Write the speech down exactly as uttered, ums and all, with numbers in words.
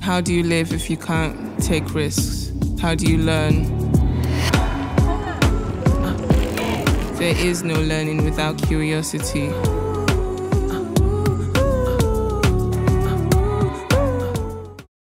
How do you live if you can't take risks? How do you learn? There is no learning without curiosity.